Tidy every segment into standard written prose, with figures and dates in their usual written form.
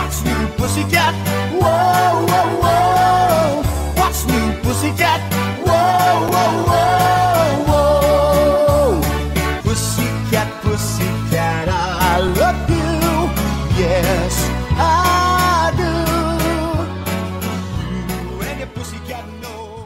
What's new, pussycat? Whoa, whoa, whoa. What's new, pussycat? Whoa, whoa, whoa, whoa. Pussycat, pussycat, I love you. Yes, I do. You and your pussycat knows.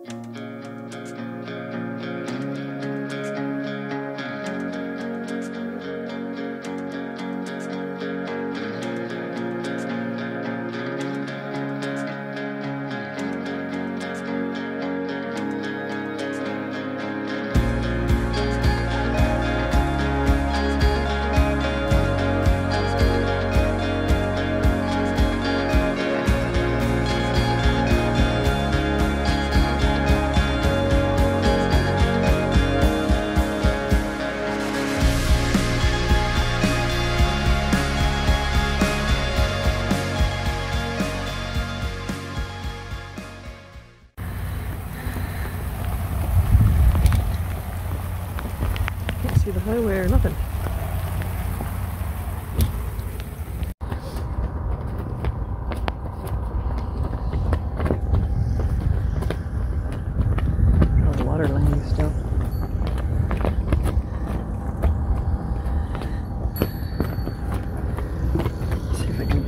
See the highway or nothing. Oh, the water laying still. Let's see if I can.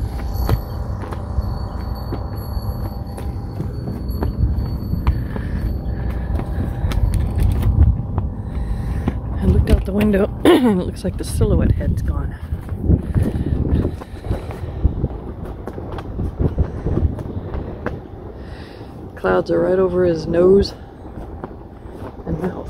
I looked out the window and it looks like the silhouette head's gone. Clouds are right over his nose and mouth.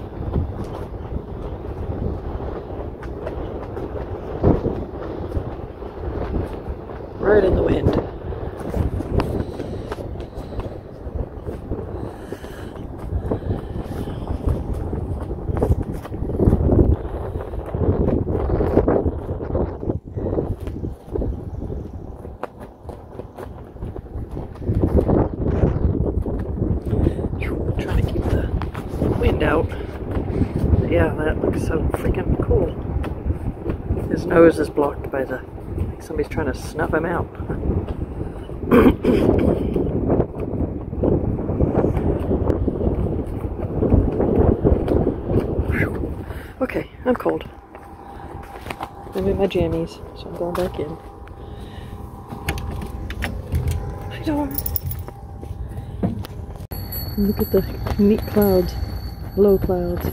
Right in the wind. Trying to keep the wind out. But yeah, that looks so freaking cool. His nose is blocked by the, like somebody's trying to snuff him out. Okay, I'm cold. I'm in my jammies, so I'm going back in. Hi, Dora. Look at the neat clouds, low clouds.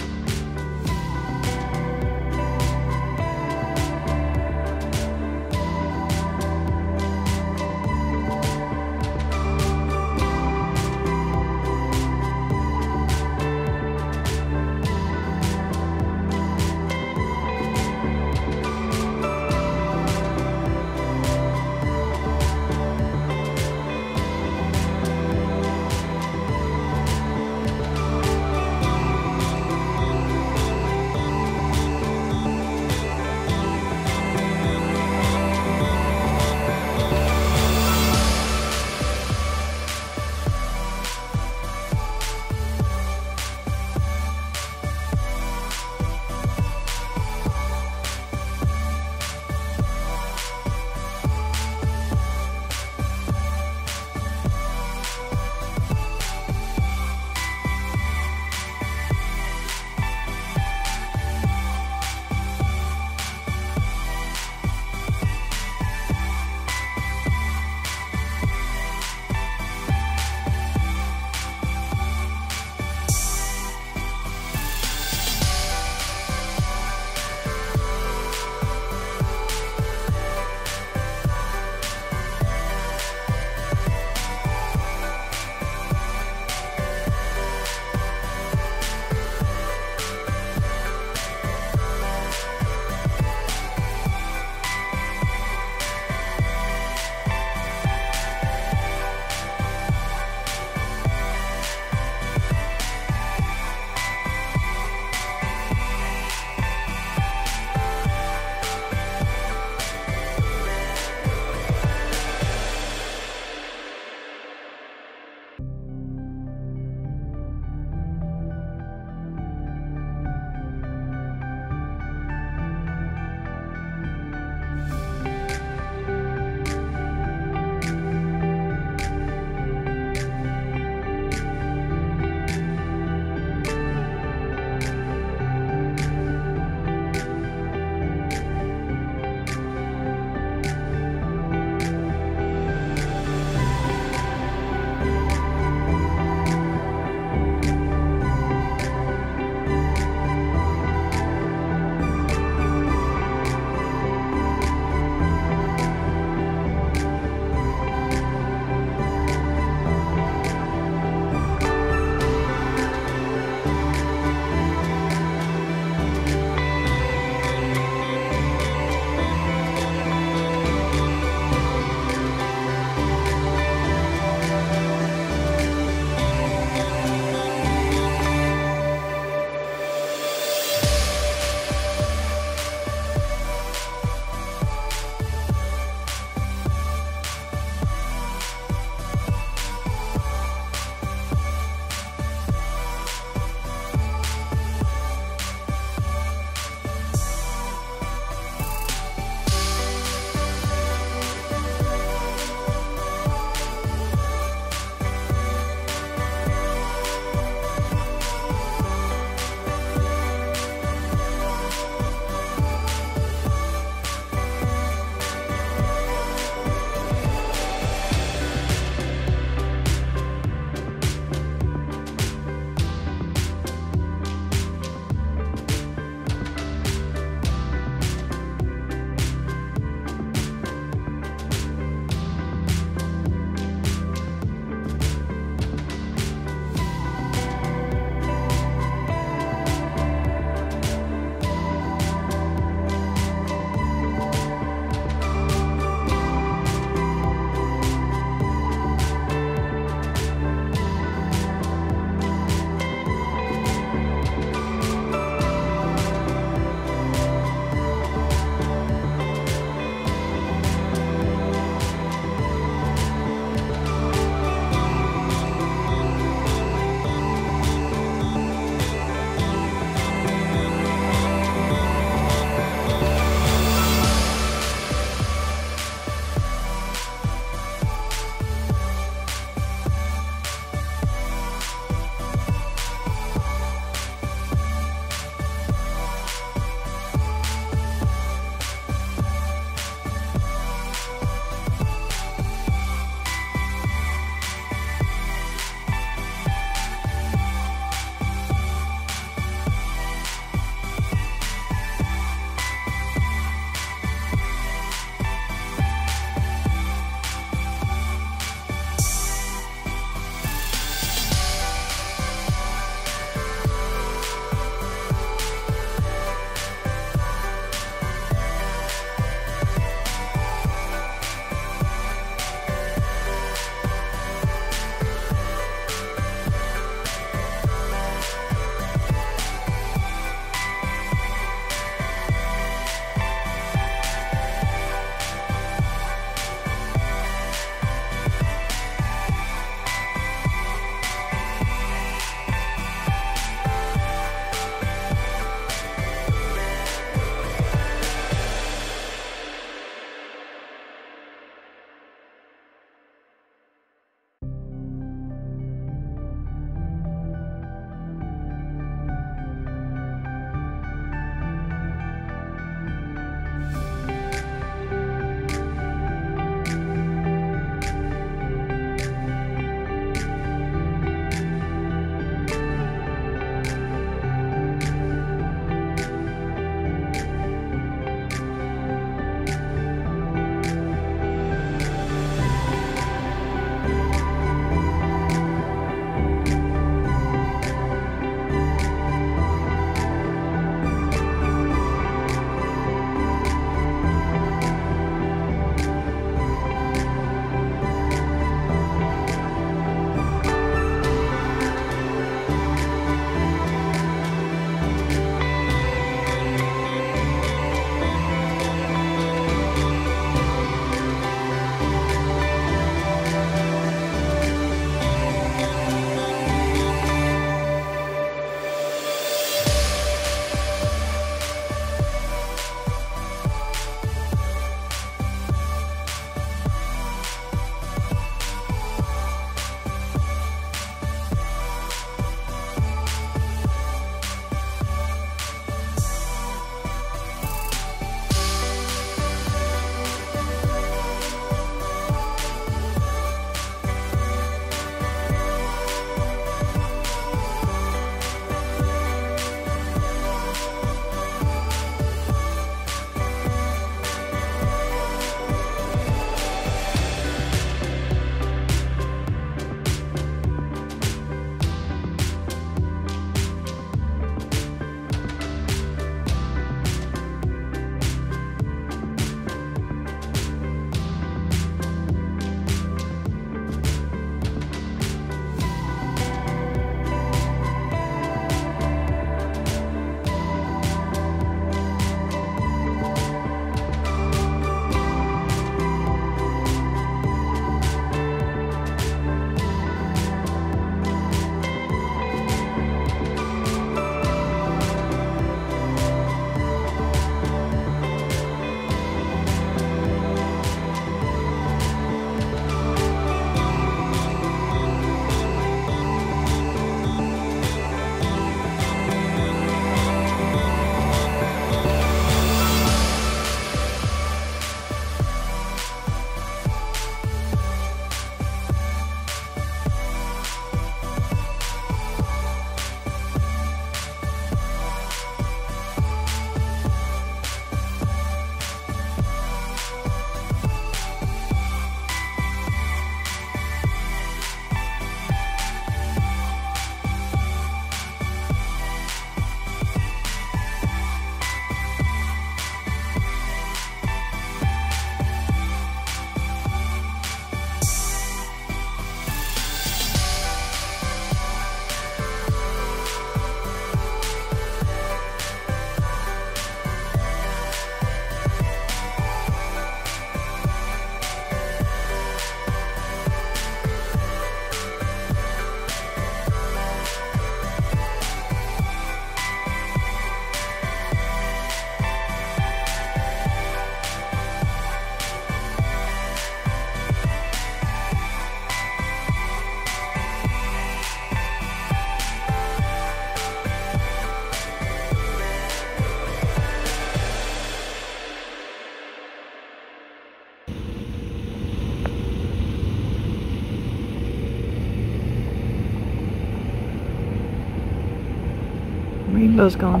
Rainbow's gone.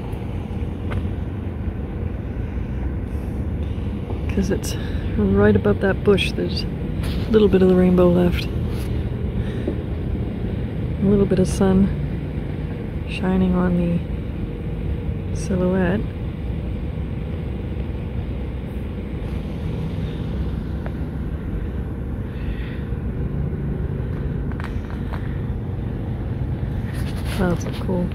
Because it's right above that bush. There's a little bit of the rainbow left. A little bit of sun shining on the silhouette. Clouds look cool.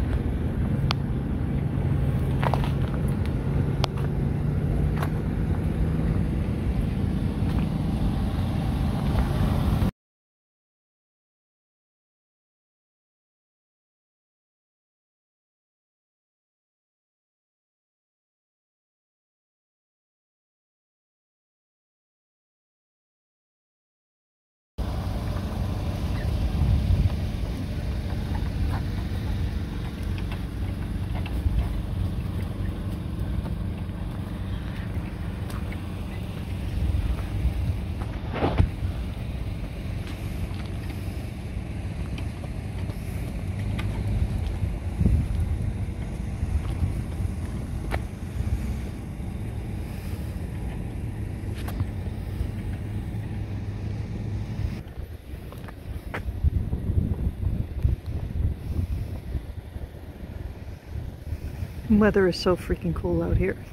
Weather is so freaking cool out here.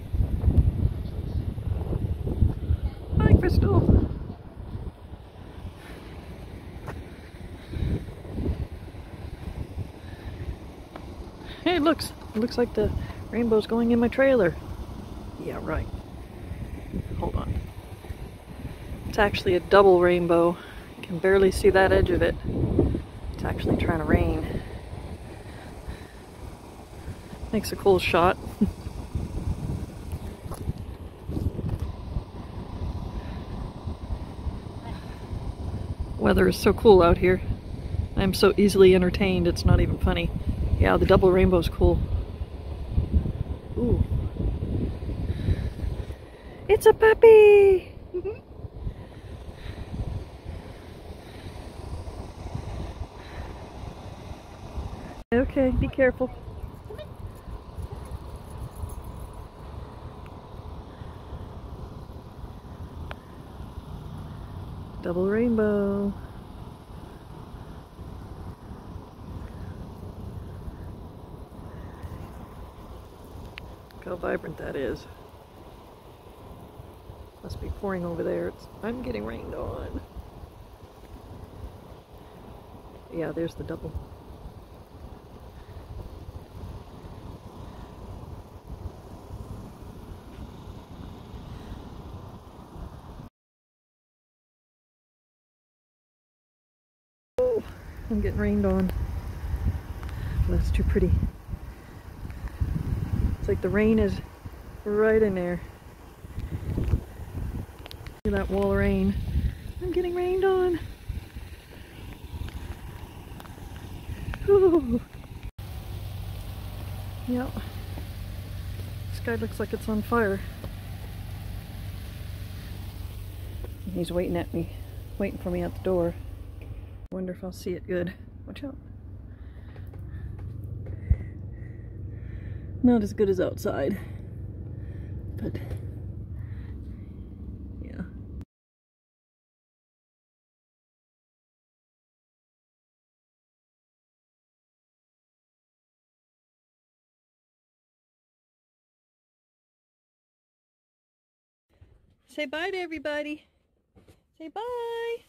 Hi, Crystal. Hey, it looks like the rainbow's going in my trailer. Yeah, right. Hold on. It's actually a double rainbow. You can barely see that edge of it. It's actually trying to rain. Makes a cool shot. Weather is so cool out here. I'm so easily entertained, it's not even funny. Yeah, the double rainbow's cool. Ooh. It's a puppy! Okay, be careful. Double rainbow. Look how vibrant that is. Must be pouring over there. I'm getting rained on. Yeah, there's the double. Oh, I'm getting rained on. That's too pretty. It's like the rain is right in there. Look at that wall of rain. I'm getting rained on. Ooh. Yep. The sky looks like it's on fire. He's waiting at me, waiting for me at the door. I wonder if I'll see it good. Watch out. Not as good as outside, but yeah. Say bye to everybody. Say bye.